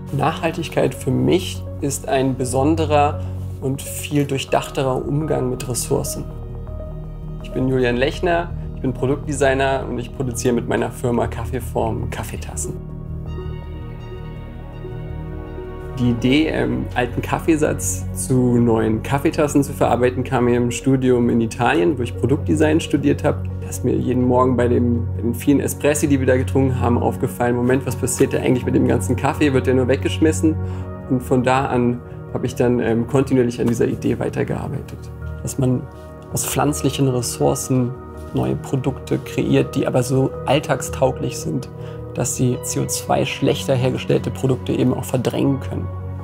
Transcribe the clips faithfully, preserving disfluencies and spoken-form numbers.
Nachhaltigkeit für mich ist ein besonderer und viel durchdachterer Umgang mit Ressourcen. Ich bin Julian Lechner, ich bin Produktdesigner und ich produziere mit meiner Firma Kaffeeform Kaffeetassen. Die Idee, ähm, alten Kaffeesatz zu neuen Kaffeetassen zu verarbeiten, kam mir im Studium in Italien, wo ich Produktdesign studiert habe. Da ist mir jeden Morgen bei, dem, bei den vielen Espressi, die wir da getrunken haben, aufgefallen, Moment, was passiert da eigentlich mit dem ganzen Kaffee? Wird der nur weggeschmissen? Und von da an habe ich dann ähm, kontinuierlich an dieser Idee weitergearbeitet. Dass man aus pflanzlichen Ressourcen neue Produkte kreiert, die aber so alltagstauglich sind, dass sie C O zwei schlechter hergestellte Produkte eben auch verdrängen können.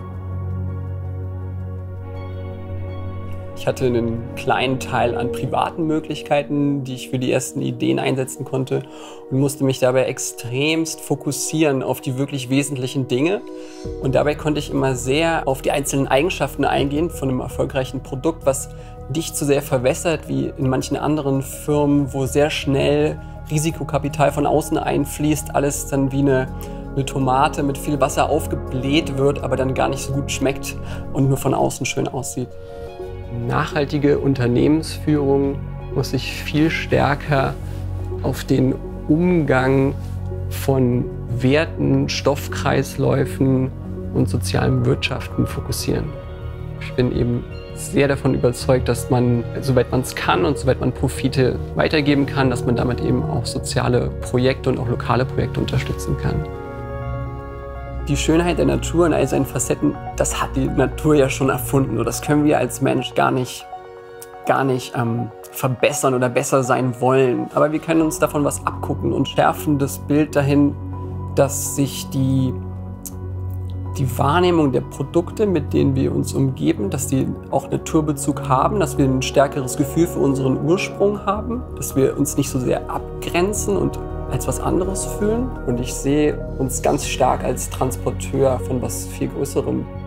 Ich hatte einen kleinen Teil an privaten Möglichkeiten, die ich für die ersten Ideen einsetzen konnte und musste mich dabei extremst fokussieren auf die wirklich wesentlichen Dinge. Und dabei konnte ich immer sehr auf die einzelnen Eigenschaften eingehen von einem erfolgreichen Produkt, was nicht so sehr verwässert wie in manchen anderen Firmen, wo sehr schnell Risikokapital von außen einfließt, alles dann wie eine, eine Tomate mit viel Wasser aufgebläht wird, aber dann gar nicht so gut schmeckt und nur von außen schön aussieht. Nachhaltige Unternehmensführung muss sich viel stärker auf den Umgang von Werten, Stoffkreisläufen und sozialem Wirtschaften fokussieren. Ich bin eben sehr davon überzeugt, dass man, soweit man es kann und soweit man Profite weitergeben kann, dass man damit eben auch soziale Projekte und auch lokale Projekte unterstützen kann. Die Schönheit der Natur in all seinen Facetten, das hat die Natur ja schon erfunden. Das können wir als Mensch gar nicht, gar nicht ähm, verbessern oder besser sein wollen. Aber wir können uns davon was abgucken und schärfen das Bild dahin, dass sich die Die Wahrnehmung der Produkte, mit denen wir uns umgeben, dass die auch Naturbezug haben, dass wir ein stärkeres Gefühl für unseren Ursprung haben, dass wir uns nicht so sehr abgrenzen und als was anderes fühlen. Und ich sehe uns ganz stark als Transporteur von was viel Größerem.